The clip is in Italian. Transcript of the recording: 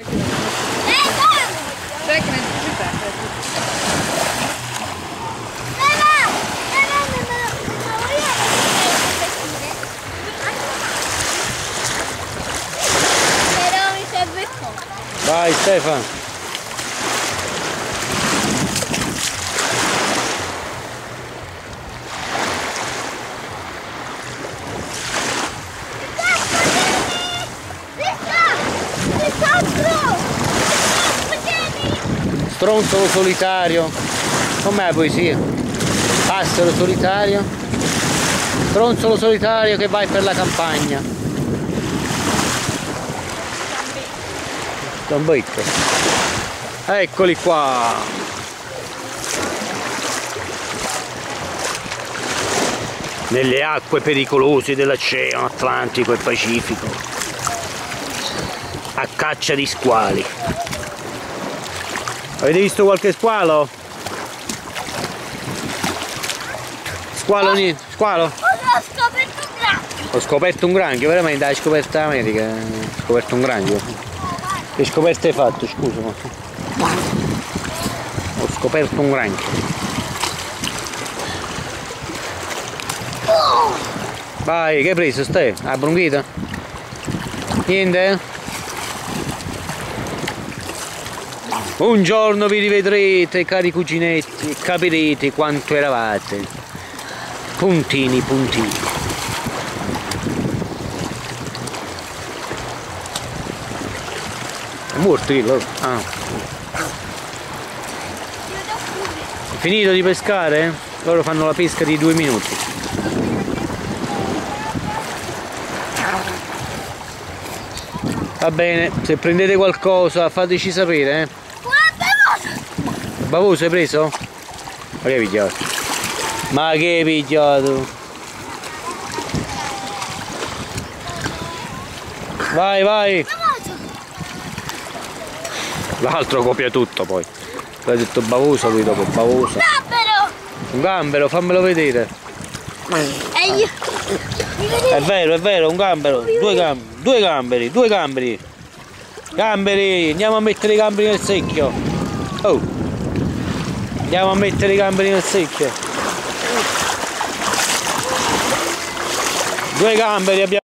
Vai Stefano. Stronzolo solitario. Com'è la poesia? Passero solitario. Stronzolo solitario che vai per la campagna. Gambetto. Eccoli qua. Nelle acque pericolose dell'Oceano Atlantico e Pacifico, a caccia di squali. Avete visto qualche squalo? Squalo? Squalo? Ho scoperto un granchio. Ho scoperto un granchio, veramente hai scoperto l'America. Ho scoperto un granchio. Che scoperte hai fatto, scusa? Ho scoperto un granchio. Vai, che hai preso, Ste? La bronchita? Niente? Un giorno vi rivedrete, cari cuginetti, e capirete quanto eravate. Puntini, puntini. È morto lì, loro? Ah. È finito di pescare? Loro fanno la pesca di 2 minuti. Va bene, se prendete qualcosa fateci sapere, eh. Bavoso hai preso? Ma che hai pigliato? Ma che hai pigliato? Vai, vai! L'altro copia tutto poi. L'ha detto bavoso lui dopo, bavoso. Un gambero! Un gambero, fammelo vedere. È vero, un gambero. Due gamberi. Gamberi, andiamo a mettere i gamberi nel secchio. Oh! Andiamo a mettere i gamberi nel secchio. 2 gamberi abbiamo.